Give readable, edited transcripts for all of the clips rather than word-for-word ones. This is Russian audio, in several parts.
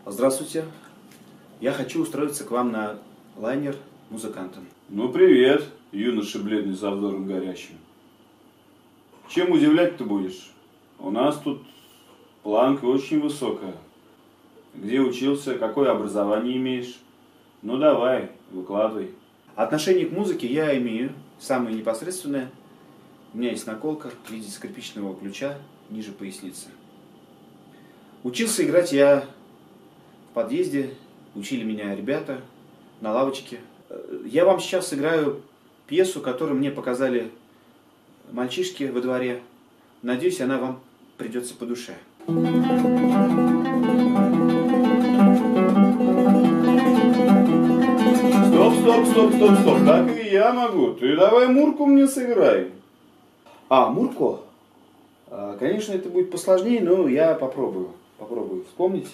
Здравствуйте. Я хочу устроиться к вам на лайнер музыкантом. Ну привет, юноша бледный за взором горящим. Чем удивлять ты будешь? У нас тут планка очень высокая. Где учился, какое образование имеешь? Ну давай, выкладывай. Отношение к музыке я имею самое непосредственное. У меня есть наколка в виде скрипичного ключа ниже поясницы. Учился играть я в подъезде, учили меня ребята на лавочке. Я вам сейчас сыграю пьесу, которую мне показали мальчишки во дворе. Надеюсь, она вам придется по душе. Стоп, так и я могу. Ты давай Мурку мне сыграй. Мурку? Конечно, это будет посложнее, но я попробую вспомнить.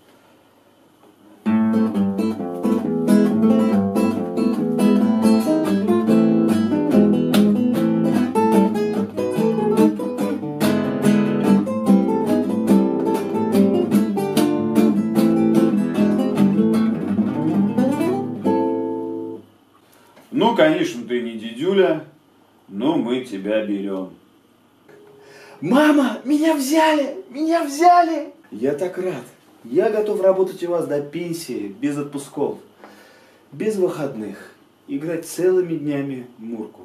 Ну, конечно, ты не дедюля, но мы тебя берем. Мама, меня взяли! Меня взяли! Я так рад. Я готов работать у вас до пенсии, без отпусков, без выходных, играть целыми днями Мурку.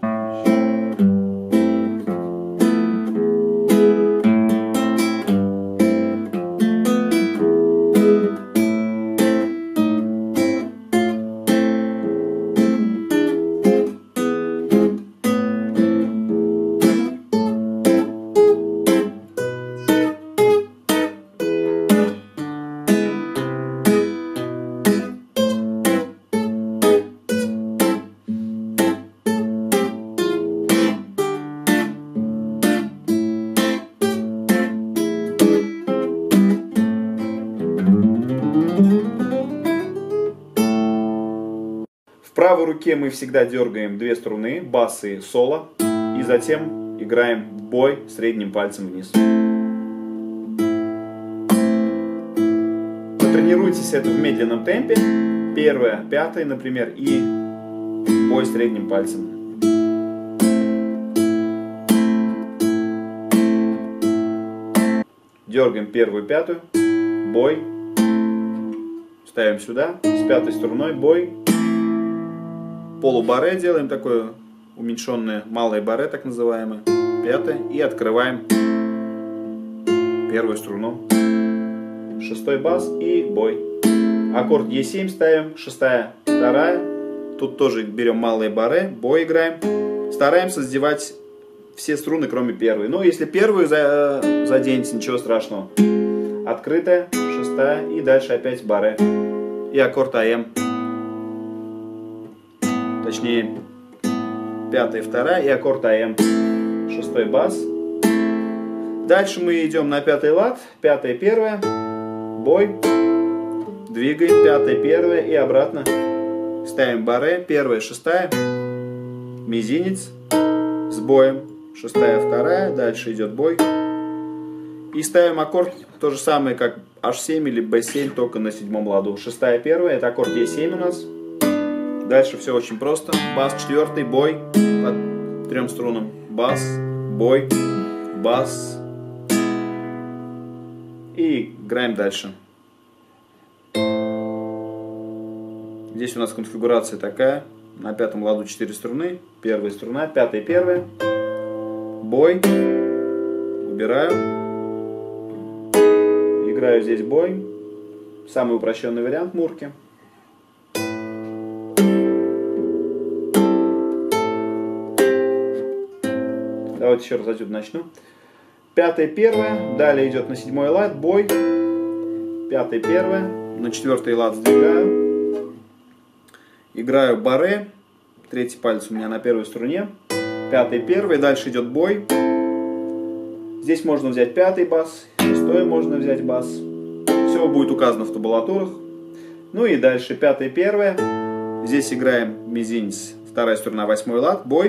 В правой руке мы всегда дергаем две струны, бас и соло, и затем играем бой средним пальцем вниз. Потренируйтесь это в медленном темпе, первое, пятое, например, и бой средним пальцем. Дергаем первую, пятую, бой, ставим сюда, с пятой струной, бой. Полубаре делаем, такое уменьшенное, малое баре, так называемое, пятое, и открываем первую струну, шестой бас и бой. Аккорд Е7 ставим, шестая, вторая, тут тоже берем малое баре, бой играем, стараемся задевать все струны, кроме первой. Ну, если первую заденете, ничего страшного. Открытая, шестая и дальше опять баре и аккорд АМ. Точнее, пятая, вторая и аккорд АМ, шестой бас. Дальше мы идем на пятый лад, пятая, первая, бой, двигаем, пятая, первая и обратно. Ставим баре, первая, шестая, мизинец с боем, шестая, вторая, дальше идет бой. И ставим аккорд, то же самое, как H7 или B7, только на седьмом ладу. Шестая, первая, это аккорд E7 у нас. Дальше все очень просто. Бас четвертый, бой по трем струнам. Бас, бой, бас. И играем дальше. Здесь у нас конфигурация такая. На пятом ладу 4 струны. Первая струна, пятая, первая. Бой. Убираю. Играю здесь бой. Самый упрощенный вариант Мурки. Давайте еще раз отсюда начну. Пятая, первая, далее идет на седьмой лад, бой. Пятая, первая, на четвертый лад сдвигаю. Играю баре, третий палец у меня на первой струне. Пятая, первая, дальше идет бой. Здесь можно взять пятый бас, шестой можно взять бас. Все будет указано в табулатурах. Ну и дальше пятая, первая. Здесь играем мизинец, вторая струна, восьмой лад, бой.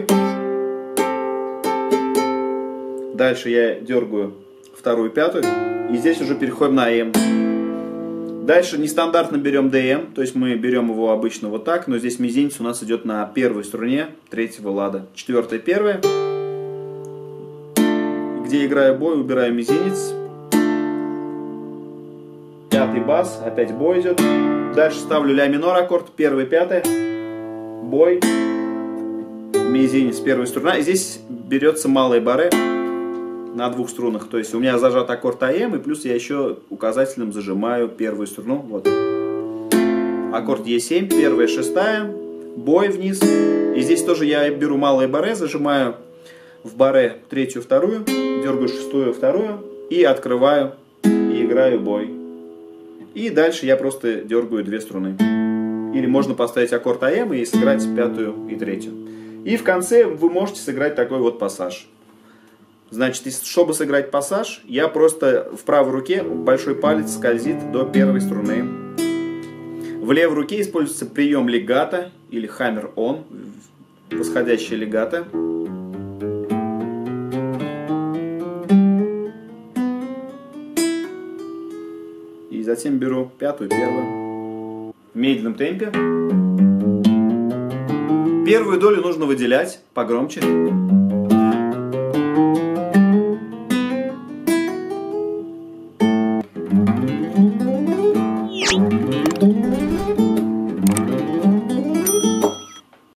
Дальше я дергаю вторую, пятую. И здесь уже переходим на АМ. Дальше нестандартно берем ДМ, то есть мы берем его обычно вот так, но здесь мизинец у нас идет на первой струне третьего лада. Четвертая, первая. Где играю бой, убираю мизинец. Пятый бас, опять бой идет. Дальше ставлю ля минор аккорд, первая, пятая. Бой, мизинец, первая струна. И здесь берется малая баре на двух струнах. То есть у меня зажат аккорд АМ, и плюс я еще указательным зажимаю первую струну. Вот. Аккорд Е7, первая, шестая, бой вниз. И здесь тоже я беру малое баре, зажимаю в баре третью, вторую, дергаю шестую, вторую и открываю и играю бой. И дальше я просто дергаю две струны. Или можно поставить аккорд АМ и сыграть пятую и третью. И в конце вы можете сыграть такой вот пассаж. Значит, чтобы сыграть пассаж, я просто в правой руке большой палец скользит до первой струны. В левой руке используется прием легато или хаммер-он, восходящее легато. И затем беру пятую, первую. В медленном темпе. Первую долю нужно выделять погромче.